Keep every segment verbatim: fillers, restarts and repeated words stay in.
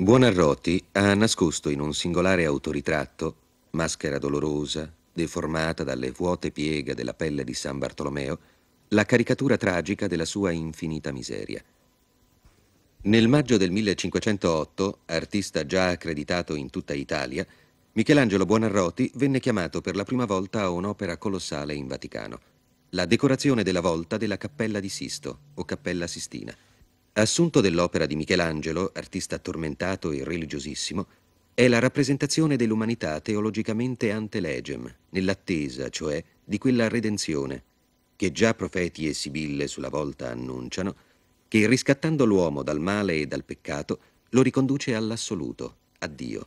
Buonarroti ha nascosto in un singolare autoritratto, maschera dolorosa, deformata dalle vuote pieghe della pelle di San Bartolomeo, la caricatura tragica della sua infinita miseria. Nel maggio del millecinquecentootto, artista già accreditato in tutta Italia, Michelangelo Buonarroti venne chiamato per la prima volta a un'opera colossale in Vaticano, la decorazione della volta della Cappella di Sisto o Cappella Sistina. Assunto dell'opera di Michelangelo, artista tormentato e religiosissimo, è la rappresentazione dell'umanità teologicamente ante legem, nell'attesa, cioè, di quella redenzione, che già profeti e sibille sulla volta annunciano, che riscattando l'uomo dal male e dal peccato, lo riconduce all'assoluto, a Dio.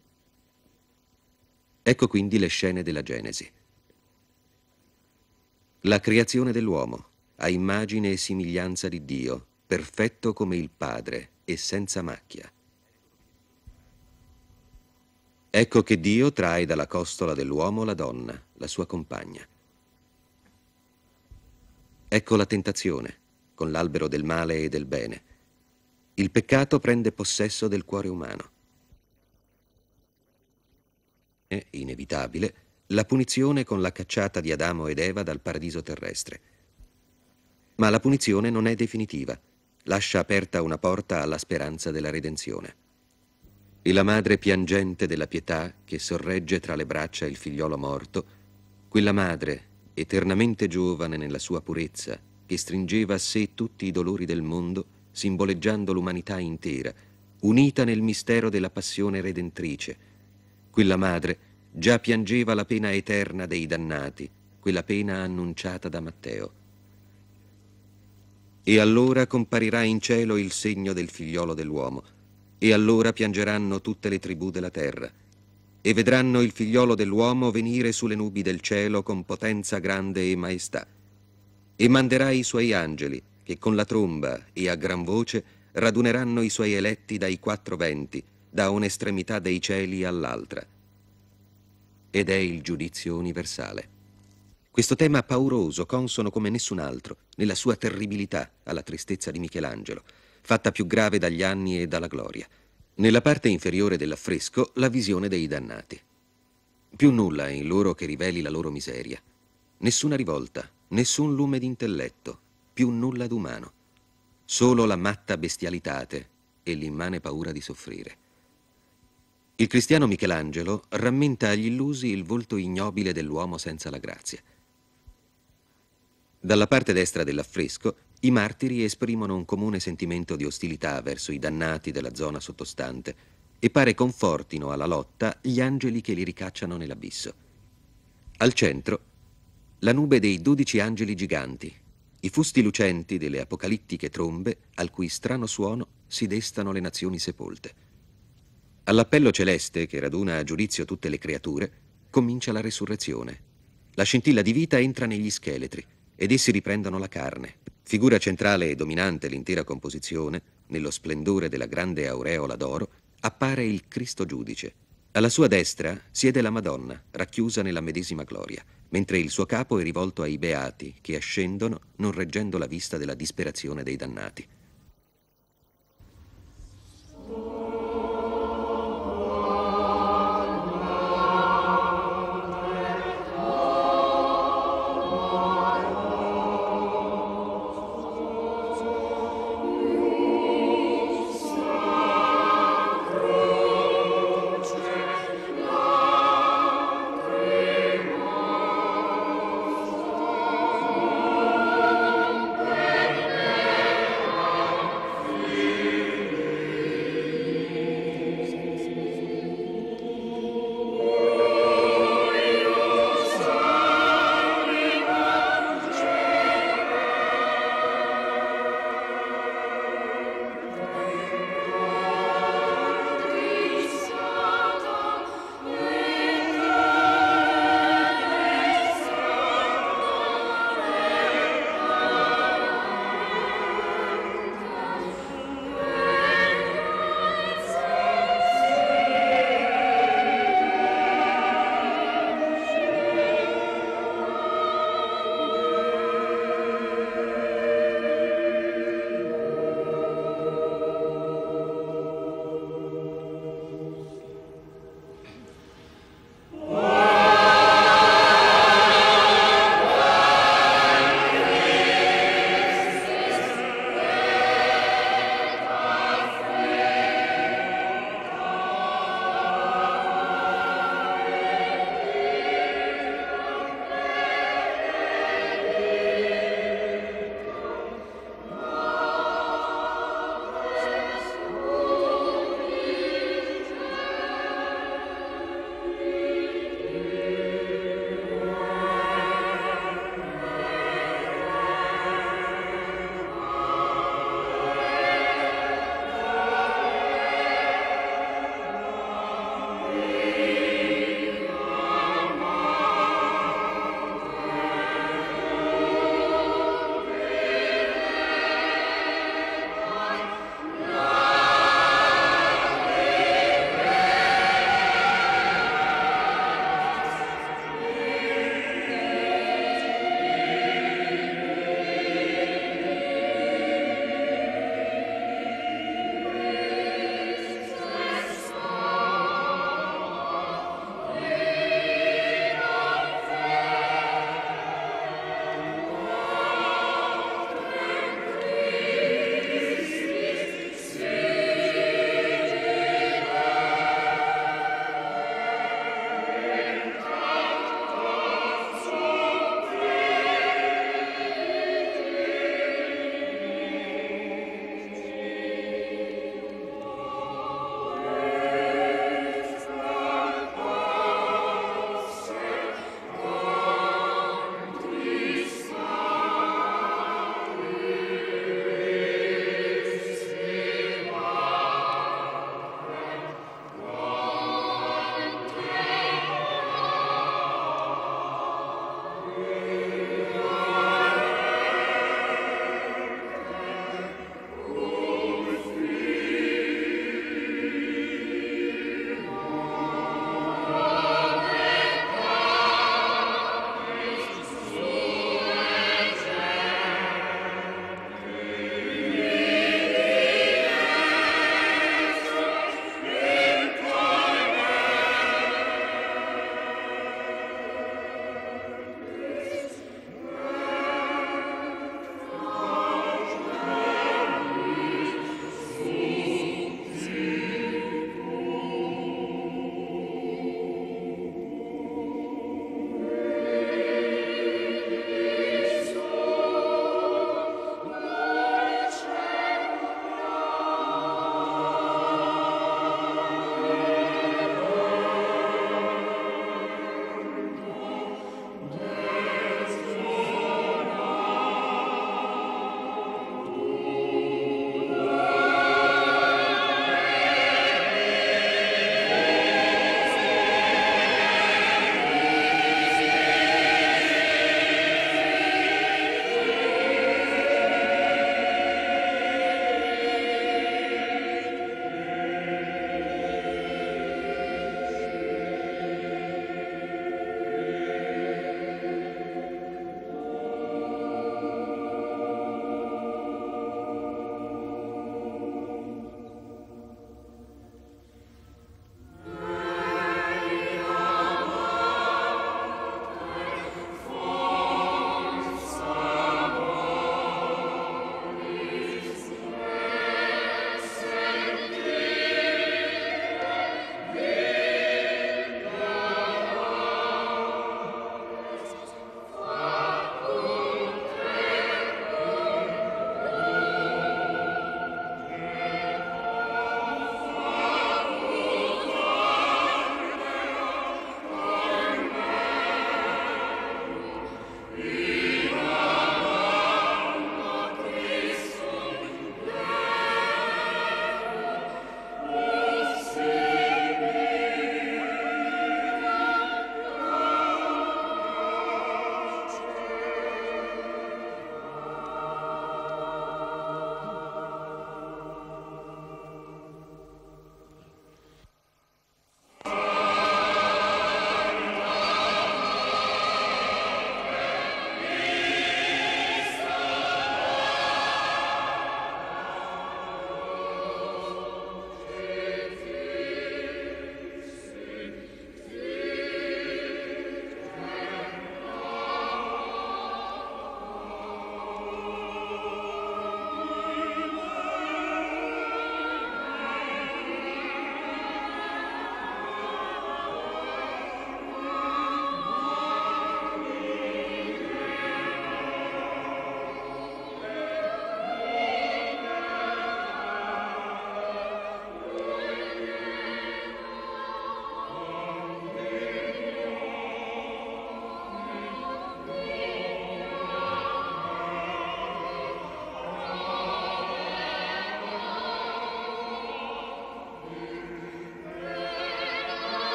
Ecco quindi le scene della Genesi. La creazione dell'uomo, a immagine e somiglianza di Dio, perfetto come il Padre e senza macchia. Ecco che Dio trae dalla costola dell'uomo la donna, la sua compagna. Ecco la tentazione, con l'albero del male e del bene. Il peccato prende possesso del cuore umano. È inevitabile la punizione con la cacciata di Adamo ed Eva dal paradiso terrestre. Ma la punizione non è definitiva. Lascia aperta una porta alla speranza della redenzione. E la madre piangente della pietà che sorregge tra le braccia il figliolo morto, quella madre, eternamente giovane nella sua purezza, che stringeva a sé tutti i dolori del mondo, simboleggiando l'umanità intera, unita nel mistero della passione redentrice, quella madre già piangeva la pena eterna dei dannati, quella pena annunciata da Matteo. E allora comparirà in cielo il segno del figliolo dell'uomo, e allora piangeranno tutte le tribù della terra, e vedranno il figliolo dell'uomo venire sulle nubi del cielo con potenza grande e maestà, e manderà i suoi angeli, che con la tromba e a gran voce raduneranno i suoi eletti dai quattro venti, da un'estremità dei cieli all'altra. Ed è il giudizio universale. Questo tema pauroso, consono come nessun altro, nella sua terribilità alla tristezza di Michelangelo, fatta più grave dagli anni e dalla gloria. Nella parte inferiore dell'affresco, la visione dei dannati. Più nulla è in loro che riveli la loro miseria. Nessuna rivolta, nessun lume d'intelletto, più nulla d'umano. Solo la matta bestialitate e l'immane paura di soffrire. Il cristiano Michelangelo rammenta agli illusi il volto ignobile dell'uomo senza la grazia. Dalla parte destra dell'affresco, i martiri esprimono un comune sentimento di ostilità verso i dannati della zona sottostante e pare confortino alla lotta gli angeli che li ricacciano nell'abisso. Al centro, la nube dei dodici angeli giganti, i fusti lucenti delle apocalittiche trombe al cui strano suono si destano le nazioni sepolte. All'appello celeste che raduna a giudizio tutte le creature, comincia la resurrezione. La scintilla di vita entra negli scheletri ed essi riprendono la carne. Figura centrale e dominante l'intera composizione, nello splendore della grande aureola d'oro, appare il Cristo giudice. Alla sua destra siede la Madonna, racchiusa nella medesima gloria, mentre il suo capo è rivolto ai beati che ascendono non reggendo la vista della disperazione dei dannati.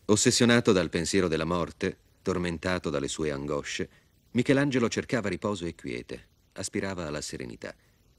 Ossessionato dal pensiero della morte, tormentato dalle sue angosce, Michelangelo cercava riposo e quiete, aspirava alla serenità.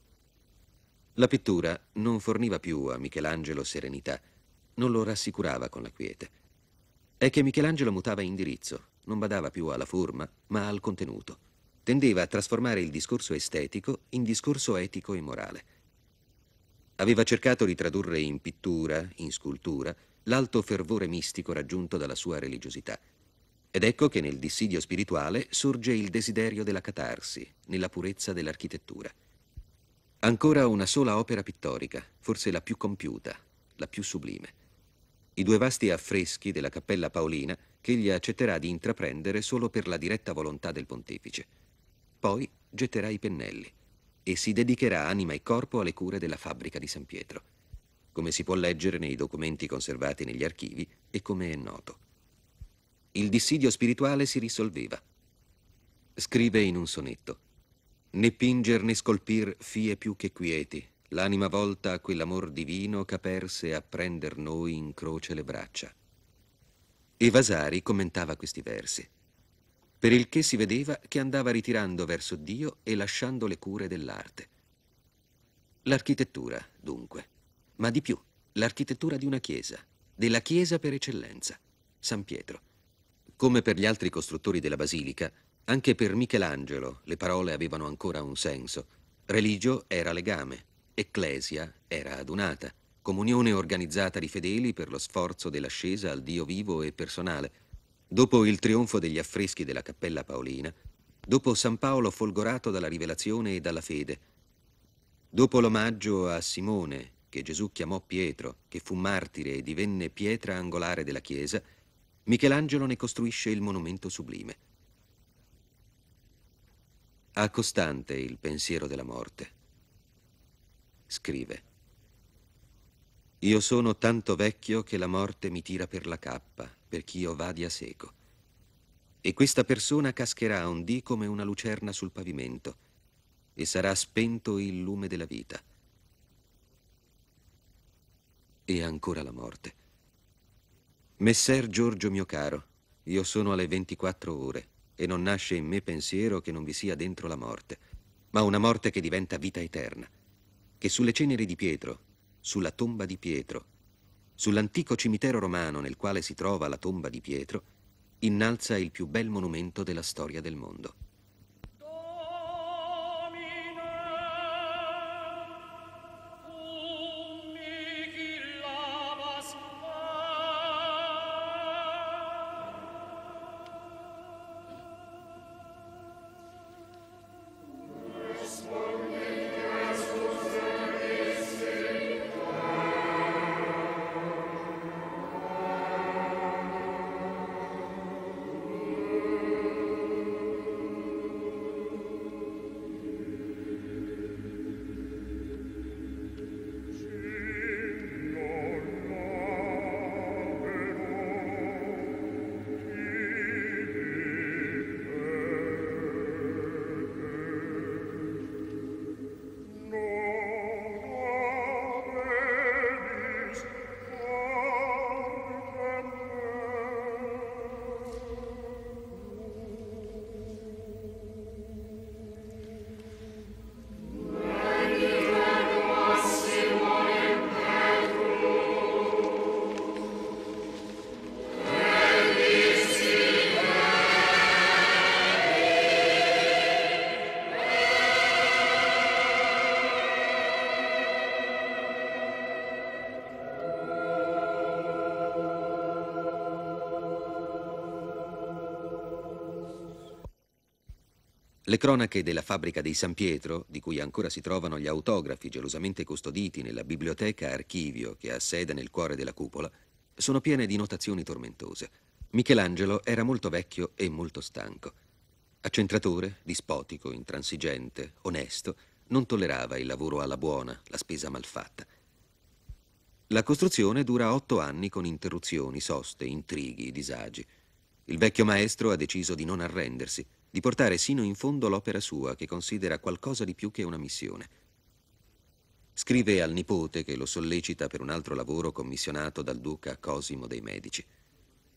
La pittura non forniva più a Michelangelo serenità, non lo rassicurava con la quiete. È che Michelangelo mutava indirizzo, non badava più alla forma, ma al contenuto. Tendeva a trasformare il discorso estetico in discorso etico e morale. Aveva cercato di tradurre in pittura, in scultura, l'alto fervore mistico raggiunto dalla sua religiosità. Ed ecco che nel dissidio spirituale sorge il desiderio della catarsi, nella purezza dell'architettura. Ancora una sola opera pittorica, forse la più compiuta, la più sublime. I due vasti affreschi della Cappella Paolina che egli accetterà di intraprendere solo per la diretta volontà del pontefice. Poi getterà i pennelli e si dedicherà anima e corpo alle cure della fabbrica di San Pietro, come si può leggere nei documenti conservati negli archivi e come è noto. Il dissidio spirituale si risolveva. Scrive in un sonetto: «Né pinger né scolpir fie più che quieti, l'anima volta a quell'amor divino c'aperse a prender noi in croce le braccia». E Vasari commentava questi versi: «Per il che si vedeva che andava ritirando verso Dio e lasciando le cure dell'arte». L'architettura, dunque, ma di più, l'architettura di una chiesa, della chiesa per eccellenza, San Pietro. Come per gli altri costruttori della basilica, anche per Michelangelo le parole avevano ancora un senso. Religio era legame, ecclesia era adunata, comunione organizzata di fedeli per lo sforzo dell'ascesa al Dio vivo e personale. Dopo il trionfo degli affreschi della Cappella Paolina, dopo San Paolo folgorato dalla rivelazione e dalla fede, dopo l'omaggio a Simone, che Gesù chiamò Pietro, che fu martire e divenne pietra angolare della Chiesa, Michelangelo ne costruisce il monumento sublime. Ha costante il pensiero della morte. Scrive: «Io sono tanto vecchio che la morte mi tira per la cappa, perch'io vadia seco. E questa persona cascherà un dì come una lucerna sul pavimento, e sarà spento il lume della vita». E ancora la morte. «Messer Giorgio mio caro, io sono alle ventiquattro ore e non nasce in me pensiero che non vi sia dentro la morte, ma una morte che diventa vita eterna, che sulle ceneri di Pietro, sulla tomba di Pietro, sull'antico cimitero romano nel quale si trova la tomba di Pietro, innalza il più bel monumento della storia del mondo». Le cronache della fabbrica dei San Pietro, di cui ancora si trovano gli autografi gelosamente custoditi nella biblioteca archivio che ha sede nel cuore della cupola, sono piene di notazioni tormentose. Michelangelo era molto vecchio e molto stanco. Accentratore, dispotico, intransigente, onesto, non tollerava il lavoro alla buona, la spesa malfatta. La costruzione dura otto anni con interruzioni, soste, intrighi, disagi. Il vecchio maestro ha deciso di non arrendersi, di portare sino in fondo l'opera sua, che considera qualcosa di più che una missione. Scrive al nipote che lo sollecita per un altro lavoro commissionato dal duca Cosimo dei Medici.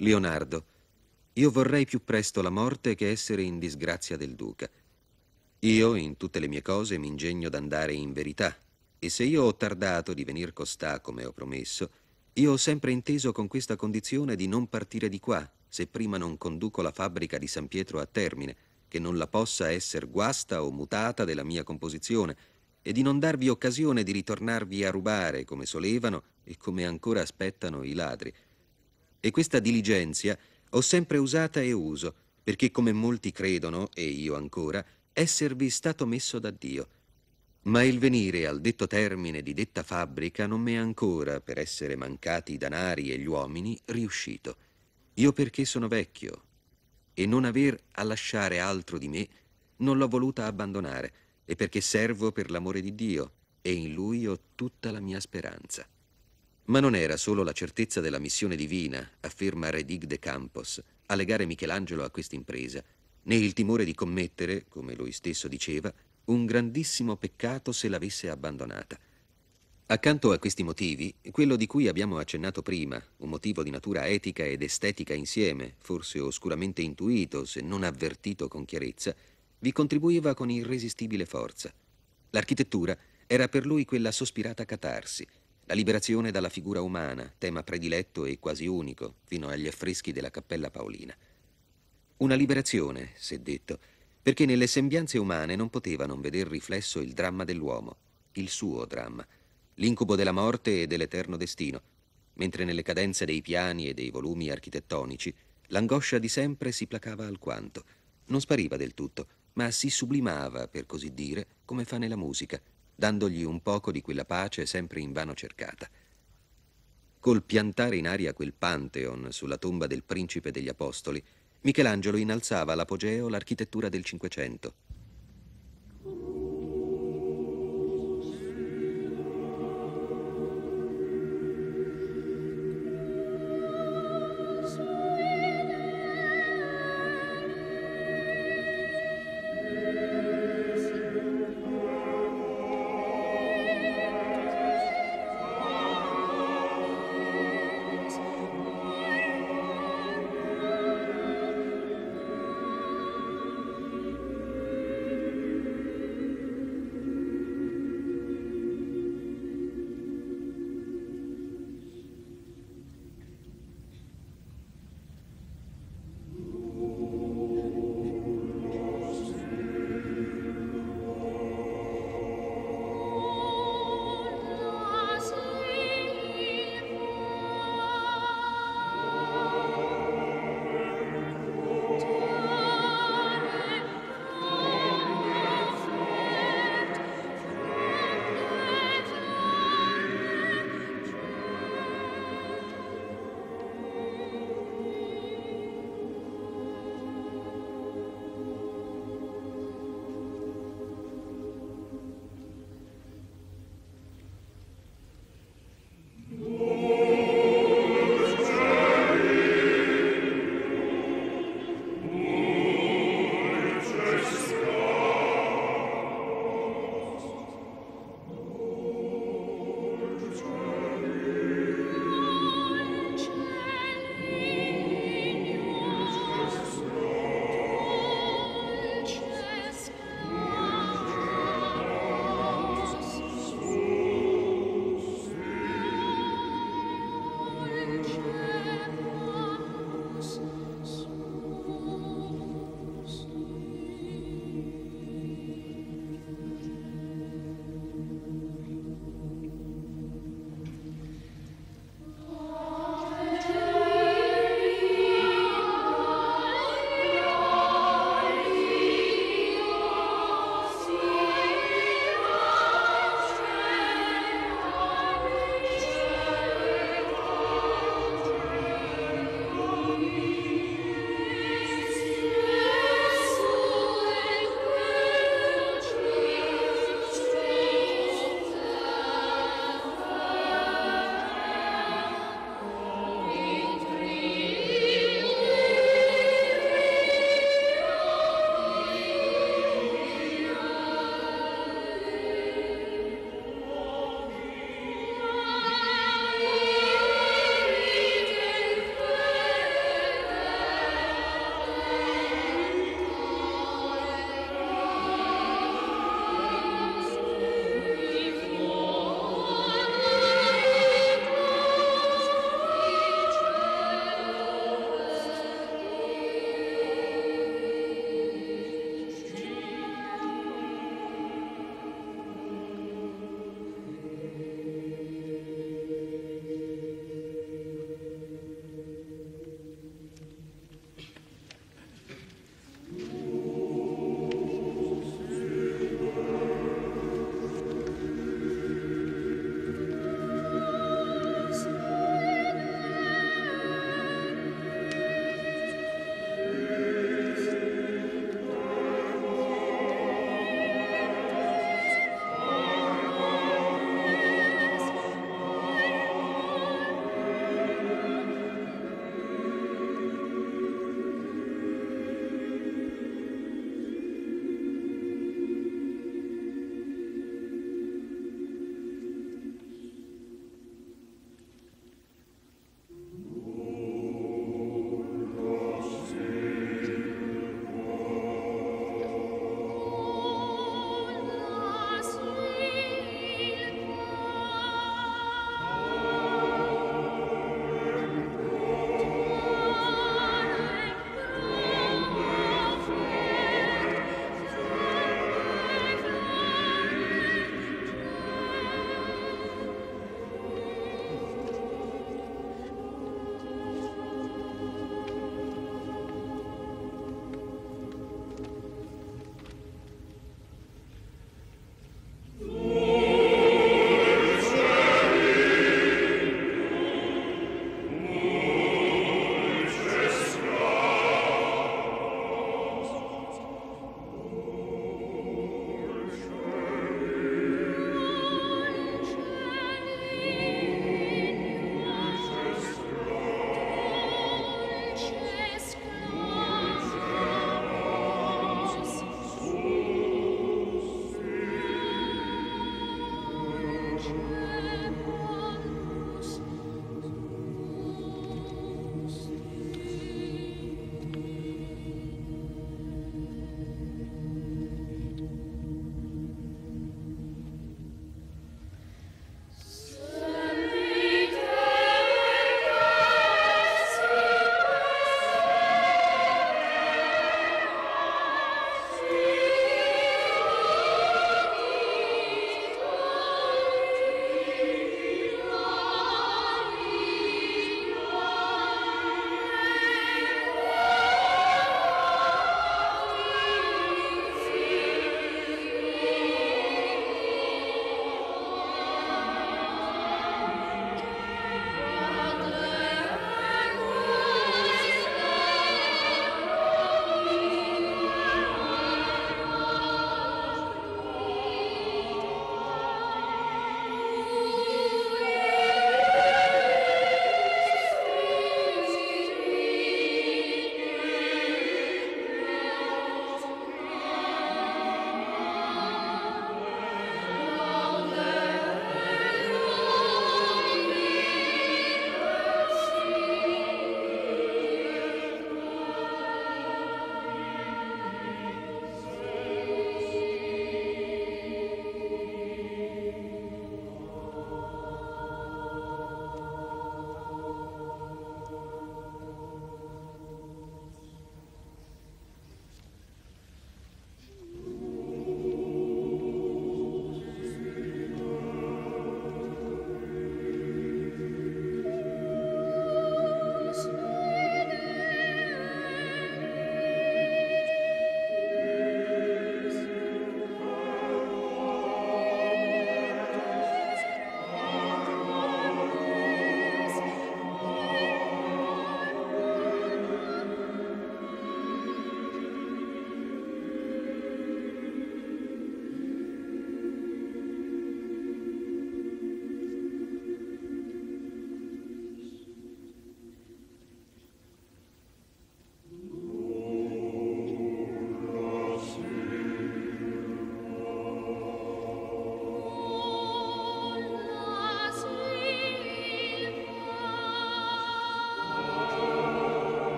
Leonardo, io vorrei più presto la morte che essere in disgrazia del duca. Io, in tutte le mie cose, mi ingegno d'andare in verità, e se io ho tardato di venir costà come ho promesso, io ho sempre inteso con questa condizione di non partire di qua, se prima non conduco la fabbrica di San Pietro a termine, che non la possa esser guasta o mutata della mia composizione, e di non darvi occasione di ritornarvi a rubare come solevano e come ancora aspettano i ladri. E questa diligenzia ho sempre usata e uso, perché come molti credono, e io ancora, esservi stato messo da Dio. Ma il venire al detto termine di detta fabbrica non m'è ancora, per essere mancati i danari e gli uomini, riuscito. Io perché sono vecchio, e non aver a lasciare altro di me, non l'ho voluta abbandonare, e perché servo per l'amore di Dio, e in Lui ho tutta la mia speranza. Ma non era solo la certezza della missione divina, afferma Redig de Campos, a legare Michelangelo a questa impresa, né il timore di commettere, come lui stesso diceva, un grandissimo peccato se l'avesse abbandonata. Accanto a questi motivi, quello di cui abbiamo accennato prima, un motivo di natura etica ed estetica insieme, forse oscuramente intuito, se non avvertito con chiarezza, vi contribuiva con irresistibile forza. L'architettura era per lui quella sospirata catarsi, la liberazione dalla figura umana, tema prediletto e quasi unico, fino agli affreschi della Cappella Paolina. Una liberazione, s'è detto, perché nelle sembianze umane non poteva non veder riflesso il dramma dell'uomo, il suo dramma, l'incubo della morte e dell'eterno destino, mentre nelle cadenze dei piani e dei volumi architettonici l'angoscia di sempre si placava alquanto. Non spariva del tutto, ma si sublimava, per così dire, come fa nella musica, dandogli un poco di quella pace sempre invano cercata. Col piantare in aria quel Pantheon sulla tomba del principe degli apostoli, Michelangelo innalzava all'apogeo l'architettura del Cinquecento.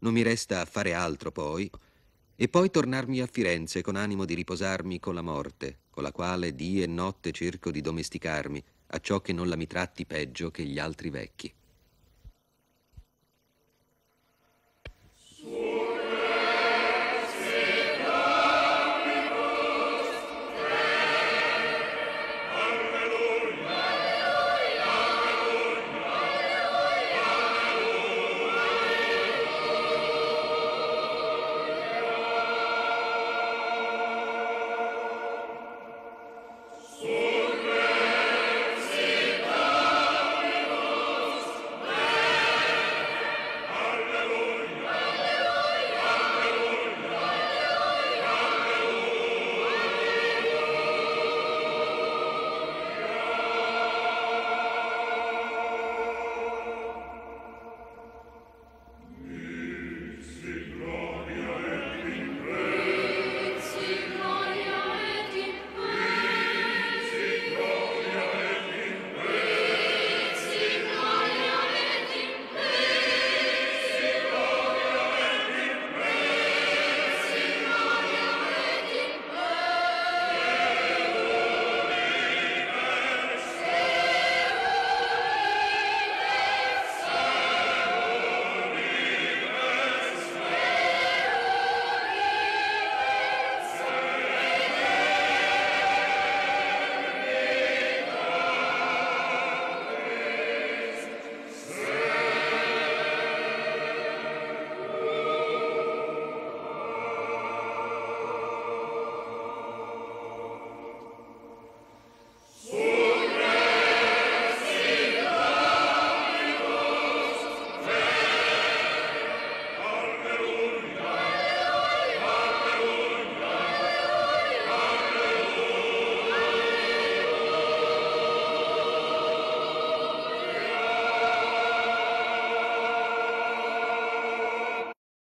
Non mi resta a fare altro poi, e poi tornarmi a Firenze con animo di riposarmi con la morte, con la quale dì e notte cerco di domesticarmi, a ciò che non la mi tratti peggio che gli altri vecchi.